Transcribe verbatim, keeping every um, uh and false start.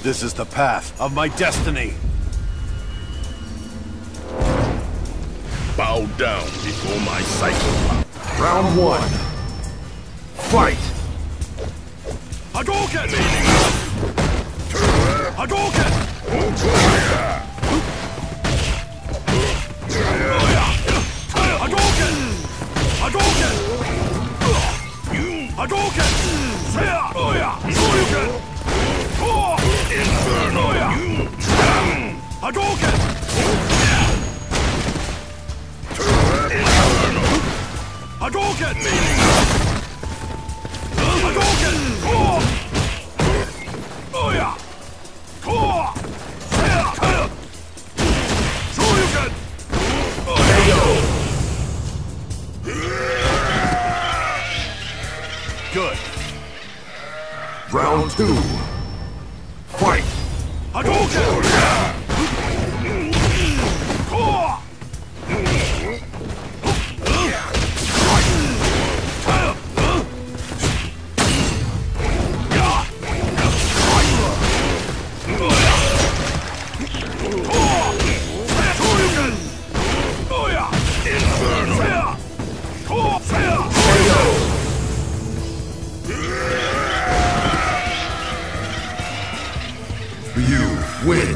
This is the path of my destiny. Bow down before my cycle. Round one. Fight! Hadouken! Hadouken! Hadouken! Hadouken! Hadouken! Shoryuken! Inferno! Hadouken! Inferno! Hadouken! Hadouken! Oh yeah! Shoryuken! Good. Round two. Fight! Hadouken! You win!